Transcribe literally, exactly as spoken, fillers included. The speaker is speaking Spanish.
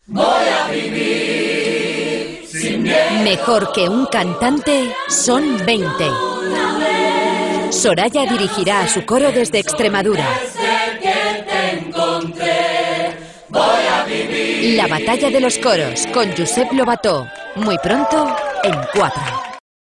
Voy a vivir sin miedo. Mejor que un cantante son veinte. Soraya dirigirá a su coro desde Extremadura. Desde que te encontré, voy a vivir. La batalla de los coros con Josep Lobató. Muy pronto en Cuatro.